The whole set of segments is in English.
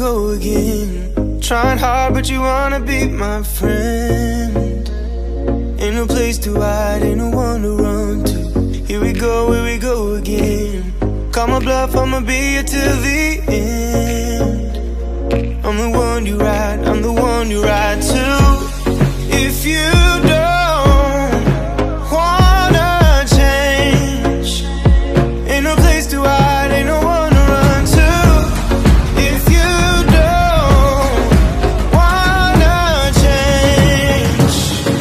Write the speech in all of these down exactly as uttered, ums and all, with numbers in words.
go again. Trying hard, but you wanna be my friend. Ain't no place to hide, ain't no one to run to. Here we go, here we go again. Call my bluff, I'ma be here till the end. I'm the one you ride, I'm the one you ride to. If you don't wanna change, ain't no place to hide, ain't no one to run to. If you don't wanna change,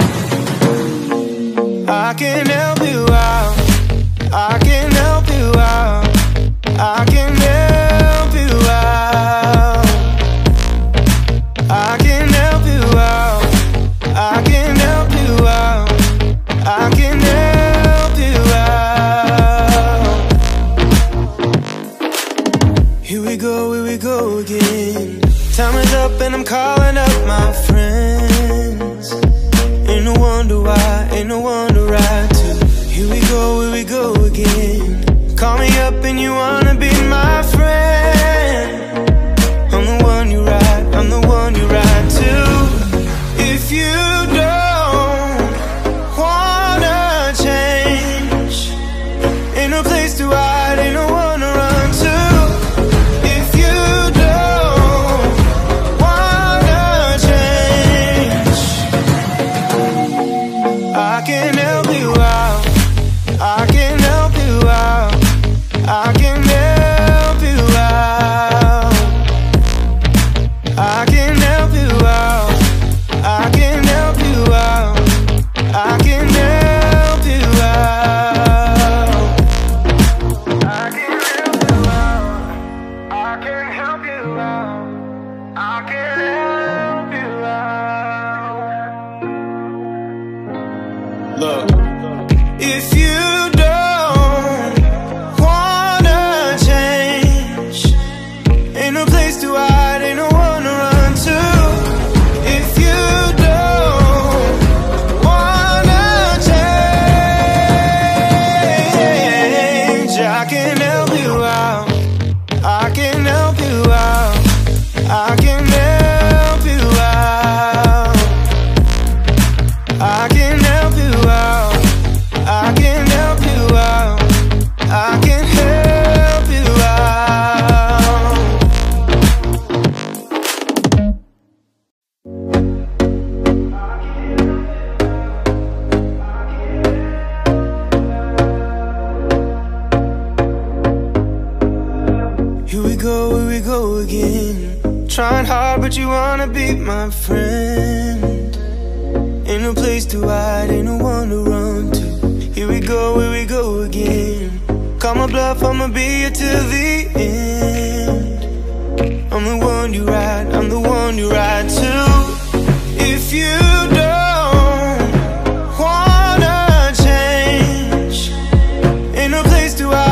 I can help you out, I can help you out, I can help you out, I can help you out, I can help you out, I can help you out. Here we go, here we go again. Time is up and I'm calling up my friends. Ain't no wonder why, ain't no one to ride to. Here we go, here we go again. Call me up and you wanna be my friend. I'm the one you ride, I'm the one you ride to. If you don't wanna change, ain't no place to hide, ain't no one to run to. If you don't wanna change, I can help you out, I can help you out, I can help you out, I can help you out, I can help you out, I can help you out, I can help you out, I can help you out, I can help you out. Look, if you don't wanna change, ain't no place to hide, ain't no one to run to. If you don't wanna change, I can help you out, I can help you out, I can help you out, I can help you out, I can help you out, I can help you out. Here we go, here we go again. Trying hard, but you wanna be my friend. Ain't no place to hide, ain't no one to run to. Here we go, here we go again. Call my bluff, I'ma be here till the end. I'm the one you ride, I'm the one you ride to. If you don't wanna change, ain't no place to hide.